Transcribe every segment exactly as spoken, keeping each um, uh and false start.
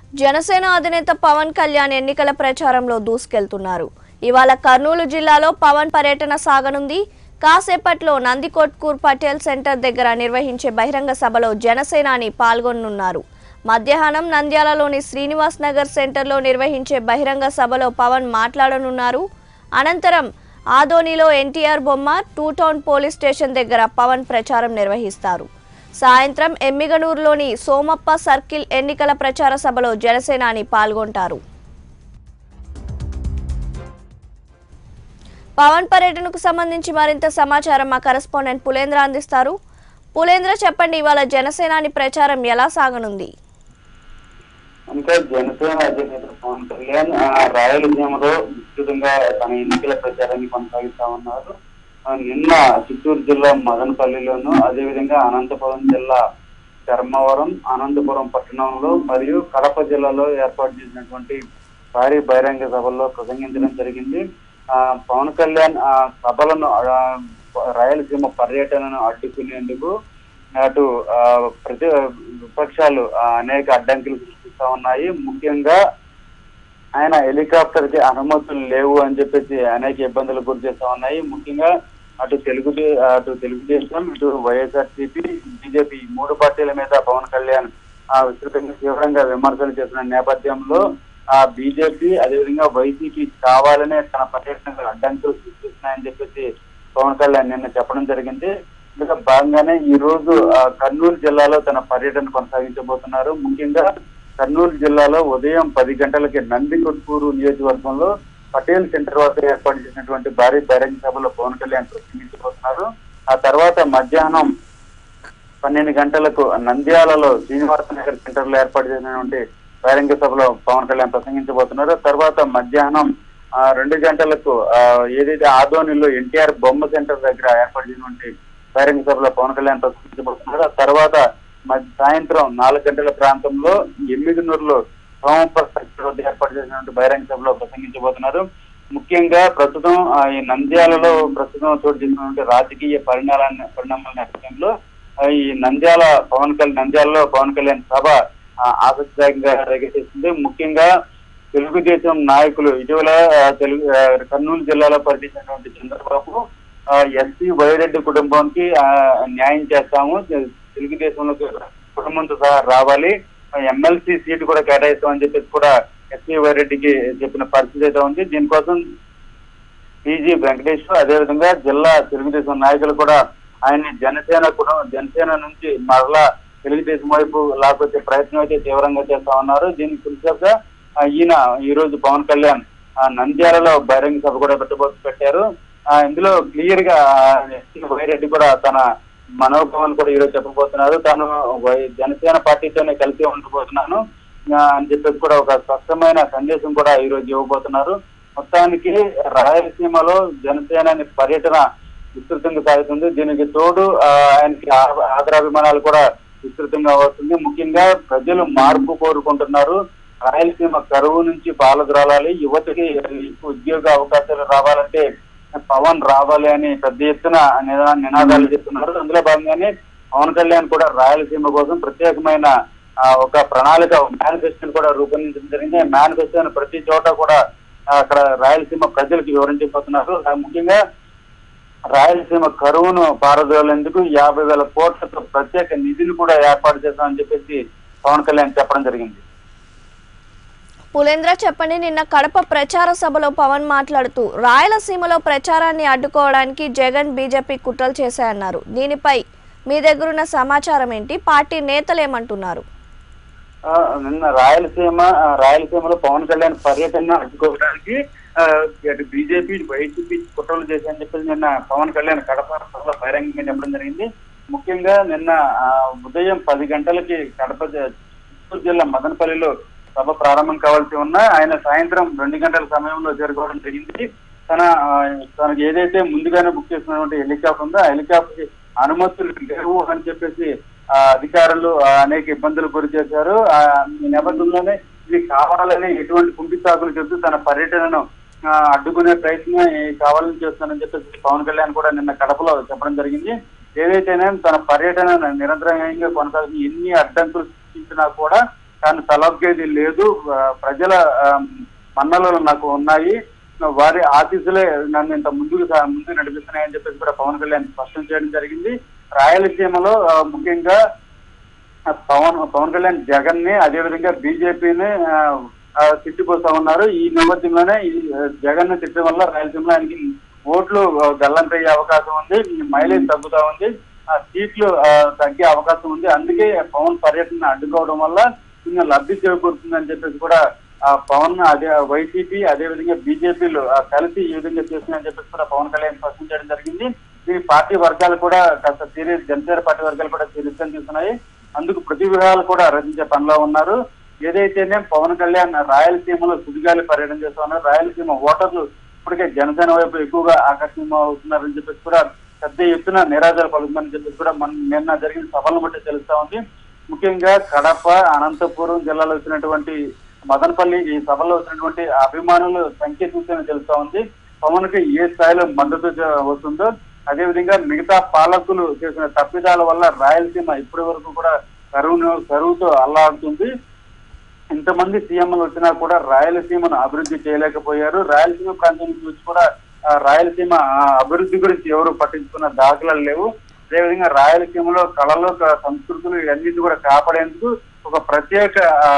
జనసేన అధినేత పవన్ కళ్యాణ్ ఎన్నికల ప్రచారంలో దూసుకెళ్తున్నారు. ఇవాళ కర్నూలు జిల్లాలో పవన్ పర్యటన సాగనుంది. కాసేపట్లో నందికొట్కూర్ పటేల్ సెంటర్ దగ్గర నిర్వహించే బహిరంగ సభలో జనసేనాని పాల్గొనున్నారు. మధ్యాహ్నం నంద్యాలలోని శ్రీనివాస్ నగర్ సెంటర్లో నిర్వహించే బహిరంగ సభలో పవన్ మాట్లాడనున్నారు. అనంతరం ఆదోనిలో ఎన్టీఆర్ బొమ్మ టూ టౌన్ పోలీస్ స్టేషన్ దగ్గర పవన్ ప్రచారం నిర్వహిస్తారు. సాయంత్రం ఎమ్మిగనూరులోని సోమప్ప సర్కిల్ ఎన్నికల ప్రచార సభలో జనసేనాని పాల్గొంటారు. పవన్ పర్యటనకు సంబంధించి మరింత సమాచారం మా కరెస్పాండెంట్ పులేంద్ర అందిస్తారు. పులేంద్ర, చెప్పండి, ఇవాళ జనసేనాని ప్రచారం ఎలా సాగనుంది? అంటే జనసేన అధినేత పవన్ కళ్యాణ్ రాయలసీమలో విస్తృతంగా తన ఎన్నికల ప్రచారాన్ని కొనసాగిస్తా ఉన్నారు. నిన్న చిత్తూరు జిల్లా మదనపల్లిలోను, అదేవిధంగా అనంతపురం జిల్లా ధర్మవరం, అనంతపురం పట్టణంలో మరియు కడప జిల్లాలో ఏర్పాటు చేసినటువంటి భారీ బహిరంగ సభల్లో ప్రసంగించడం జరిగింది. ఆ పవన్ కళ్యాణ్ ఆ సభలను రాయలసీమ పర్యటనను అడ్డుకునేందుకు అటు ప్రతి విపక్షాలు అనేక అడ్డంకులు సృష్టిస్తా ఉన్నాయి. ముఖ్యంగా ఆయన హెలికాప్టర్ కి అనుమతులు లేవు అని చెప్పేసి అనేక ఇబ్బందులు గురి చేస్తా ఉన్నాయి. ముఖ్యంగా అటు తెలుగు అటు తెలుగుదేశం, ఇటు వైఎస్ఆర్సీపీ, బీజేపీ మూడు పార్టీల మీద పవన్ కళ్యాణ్ ఆ విస్తృతంగా తీవ్రంగా విమర్శలు చేసిన నేపథ్యంలో ఆ బీజేపీ అదేవిధంగా వైసీపీ కావాలనే తన పర్యటనకు అడ్డంకులు సృష్టిస్తున్నాయని చెప్పేసి పవన్ కళ్యాణ్ నిన్న చెప్పడం జరిగింది. ఇందులో భాగంగానే ఈ రోజు కర్నూలు జిల్లాలో తన పర్యటన కొనసాగించబోతున్నారు. ముఖ్యంగా కర్నూలు జిల్లాలో ఉదయం పది గంటలకి నందికొట్కూరు నియోజకవర్గంలో పటేల్ సెంటర్ వద్ద ఏర్పాటు చేసినటువంటి భారీ బహిరంగ సభలో పవన్ కళ్యాణ్ ప్రసంగించబోతున్నారు. ఆ తర్వాత మధ్యాహ్నం పన్నెండు గంటలకు నంద్యాలలో శ్రీనివాస నగర్ సెంటర్ లో ఏర్పాటు చేసినటువంటి బహిరంగ సభలో పవన్ కళ్యాణ్ ప్రసంగించబోతున్నారు. తర్వాత మధ్యాహ్నం ఆ రెండు గంటలకు ఆ ఏదైతే ఆదోనిలో ఎన్టీఆర్ బొమ్మ సెంటర్ దగ్గర ఏర్పాటు చేసినటువంటి బహిరంగ సభలో పవన్ కళ్యాణ్ ప్రసంగించబోతున్నారు. ఆ తర్వాత సాయంత్రం నాలుగు గంటల ప్రాంతంలో ఎమ్మిగనూరులో సోమప్ప సర్కిల్ వద్ద ఏర్పాటు చేసినటువంటి బహిరంగ సభలో ప్రసంగించబోతున్నారు. ముఖ్యంగా ప్రస్తుతం ఈ నంద్యాలలో ప్రస్తుతం చోటు చేసినటువంటి రాజకీయ పరిణామాల పరిణామాల నేపథ్యంలో ఈ నంద్యాల పవన్ కళ్యాణ్ నంద్యాలలో పవన్ కళ్యాణ్ సభ ఆసక్తిదాయకంగా రేకెత్తిస్తుంది. ముఖ్యంగా తెలుగుదేశం నాయకులు ఇటీవల తెలుగు కర్నూలు జిల్లాలో పర్యటించినటువంటి చంద్రబాబు ఎస్పీ వైరెడ్డి కుటుంబానికి న్యాయం చేస్తాము, తెలుగుదేశంలోకి కుటుంబంతో సహా రావాలి, ఎమ్మెల్సీ సీటు కూడా కేటాయిస్తామని చెప్పేసి కూడా ఎస్పీ వైరెడ్డికి చెప్పిన పరిస్థితి అయితే ఉంది. దీనికోసం టీజీ వెంకటేష్ అదేవిధంగా జిల్లా తెలుగుదేశం నాయకులు కూడా ఆయన్ని జనసేన కుటుంబం జనసేన నుంచి మరలా తెలుగుదేశం వైపు లాకొచ్చే ప్రయత్నం అయితే తీవ్రంగా చేస్తా ఉన్నారు. దీనికి కృషిగా ఈయన ఈ రోజు పవన్ కళ్యాణ్ నంద్యాలలో బహిరంగ సభ కూడా పెట్టబో పెట్టారు. ఇందులో క్లియర్ గా వైరెడ్డి కూడా తన మనోభావాలు కూడా ఈరోజు చెప్పబోతున్నారు. తాను జనసేన పార్టీతోనే కలిసి ఉండబోతున్నాను అని చెప్పేసి కూడా ఒక స్పష్టమైన సందేశం కూడా ఈ రోజు ఇవ్వబోతున్నారు. మొత్తానికి రాయలసీమలో జనసేన పర్యటన విస్తృతంగా సాగుతుంది. దీనికి తోడు ఆయనకి ఆదరాభిమానాలు కూడా విస్తృతంగా వస్తుంది. ముఖ్యంగా ప్రజలు మార్పు కోరుకుంటున్నారు. రాయలసీమ కరువు నుంచి పాలద్రాలాలి, యువతకి ఉద్యోగ అవకాశాలు రావాలంటే పవన్ రావాలి అని పెద్ద ఎత్తున నినాదాలు చేస్తున్నారు. అందులో భాగంగానే పవన్ కళ్యాణ్ కూడా రాయలసీమ కోసం ప్రత్యేకమైన ఒక ప్రణాళిక మేనిఫెస్టోని కూడా రూపొందించడం జరిగింది. మేనిఫెస్టోని ప్రతి చోట కూడా అక్కడ రాయలసీమ ప్రజలకు వివరించబోతున్నారు. ముఖ్యంగా రాయలసీమ కరువును పారదోలేందుకు యాభై వేల కోట్లతో ప్రత్యేక నిధులు కూడా ఏర్పాటు చేస్తామని చెప్పేసి పవన్ కళ్యాణ్ చెప్పడం జరిగింది. పులేంద్ర, చెప్పండి, నిన్న కడప ప్రచార సభలో పవన్ మాట్లాడుతూ రాయలసీమలో ప్రచారాన్ని అడ్డుకోవడానికి జగన్ బీజేపీ కుట్రలు చేశాయన్నారు. దీనిపై మీ దగ్గరున్న సమాచారం ఏంటి? పార్టీ నేతలు ఏమంటున్నారు? నిన్న రాయలసీమ రాయలసీమలో పవన్ కళ్యాణ్ పర్యటన అడ్డుకోవడానికి బీజేపీ వైసీపీ కుట్రలు చేశాయని చెప్పేసి నిన్న పవన్ కళ్యాణ్ కడప సభలో బహిరంగంగా చెప్పడం జరిగింది. ముఖ్యంగా నిన్న ఉదయం పది గంటలకి కడప చిత్తూరు జిల్లా మదనపల్లిలో సభ ప్రారంభం కావాల్సి ఉన్నా ఆయన సాయంత్రం రెండు గంటల సమయంలో చేరుకోవడం జరిగింది. తన తనకు ఏదైతే ముందుగానే బుక్ చేసినటువంటి హెలికాప్టర్ ఉందో ఆ హెలికాప్టర్ అనుమతులు లేవు అని చెప్పేసి ఆ అధికారులు అనేక ఇబ్బందులు గురి చేశారు. ఈ నేపథ్యంలోనే ఇది కావాలని ఎటువంటి కుంటి సాకులు చెబుతూ తన పర్యటనను అడ్డుకునే ప్రయత్నం కావాలని చేస్తానని చెప్పేసి పవన్ కళ్యాణ్ కూడా నిన్న కడపలో చెప్పడం జరిగింది. ఏదైతేనే తన పర్యటన నిరంతరంగా కొనసాగి ఎన్ని అడ్డంకులు సృష్టించినా కూడా కానీ తలొగ్గేది లేదు, ప్రజల మన్నలు నాకు ఉన్నాయి, వారి ఆశీస్సులే నన్ను ఇంత ముందుకు ముందుకు నడిపిస్తున్నాయని చెప్పేసి కూడా పవన్ కళ్యాణ్ స్పష్టం చేయడం జరిగింది. రాయలసీమలో ముఖ్యంగా పవన్ పవన్ కళ్యాణ్ జగన్ ని అదేవిధంగా బీజేపీని తిట్టిపోతా ఉన్నారు. ఈ నేపథ్యంలోనే ఈ జగన్ ని తిట్టడం వల్ల రాయలసీమలో ఆయనకి ఓట్లు గల్లంతయ్యే అవకాశం ఉంది, మైలేజ్ తగ్గుతా ఉంది, సీట్లు తగ్గే అవకాశం ఉంది. అందుకే పవన్ పర్యటన అడ్డుకోవడం వల్ల ఇంకా లబ్ధి చేకూరుతుందని చెప్పేసి కూడా ఆ పవన్ అదే వైసీపీ అదేవిధంగా బీజేపీలు కలిసి ఈ విధంగా చేస్తున్నాయని చెప్పేసి కూడా పవన్ కళ్యాణ్ స్పష్టం చేయడం జరిగింది. ఈ పార్టీ వర్గాలు కూడా కాస్త సీరియస్ జనసేన పార్టీ వర్గాలు కూడా సీరియస్ గా తీసుకున్నాయి. అందుకు ప్రతి విధాలు కూడా రచించే పనిలో ఉన్నారు. ఏదైతేనే పవన్ కళ్యాణ్ రాయలసీమలో సుడిగాలి పర్యటన చేస్తా ఉన్నారు. రాయలసీమ ఓటర్లు ఇప్పటికే జనసేన వైపు ఎక్కువగా ఆకర్షితున్నారని చెప్పేసి కూడా పెద్ద ఎత్తున నిరాజాలు పలుకుతుందని చెప్పేసి కూడా మన నిన్న జరిగిన సభలను బట్టి తెలుస్తా ఉంది. ముఖ్యంగా కడప, అనంతపురం జిల్లాలో వచ్చినటువంటి మదనపల్లి ఈ సభలో వచ్చినటువంటి అభిమానుల సంఖ్య చూస్తేనే తెలుస్తా ఉంది పవన్ కి ఏ స్థాయిలో మద్దతు వస్తుందో. అదేవిధంగా మిగతా పాలకులు చేసిన తప్పిదాల వల్ల రాయలసీమ ఇప్పటి వరకు కూడా కరువు కరువుతో అల్లాడుతుంది. ఇంతమంది సీఎంలు వచ్చినా కూడా రాయలసీమను అభివృద్ధి చేయలేకపోయారు. రాయలసీమ ప్రాంతం నుంచి వచ్చి కూడా రాయలసీమ అభివృద్ధి గురించి ఎవరు పట్టించుకున్న దాఖలాలు లేవు. అదేవిధంగా రాయలసీమలో కళలు సంస్కృతులు ఇవన్నిటి కూడా కాపాడేందుకు ఒక ప్రత్యేక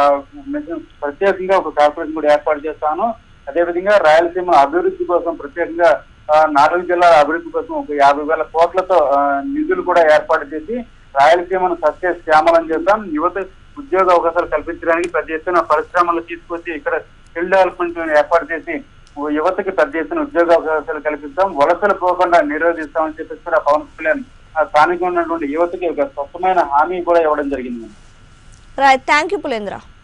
ప్రత్యేకంగా ఒక కార్పొరేషన్ కూడా ఏర్పాటు చేస్తాను. అదేవిధంగా రాయలసీమ అభివృద్ధి కోసం ప్రత్యేకంగా నాలుగు జిల్లాల అభివృద్ధి కోసం ఒక యాభై వేల కోట్లతో నిధులు కూడా ఏర్పాటు చేసి రాయలసీమను సత్య శ్యామలం చేద్దాం. యువత ఉద్యోగ అవకాశాలు కల్పించడానికి పెద్ద ఎత్తున పరిశ్రమలు తీసుకొచ్చి ఇక్కడ స్కిల్ డెవలప్మెంట్ ఏర్పాటు చేసి యువతకి పెద్ద ఎత్తున ఉద్యోగ అవకాశాలు కల్పిస్తాం, వలసలు పోకుండా నిరోధిస్తామని చెప్పేసి కూడా పవన్ కళ్యాణ్ స్థానికంగా ఉన్నటువంటి యువతకి ఒక స్పష్టమైన హామీ కూడా ఇవ్వడం జరిగింది. Right, thank you Pulendra.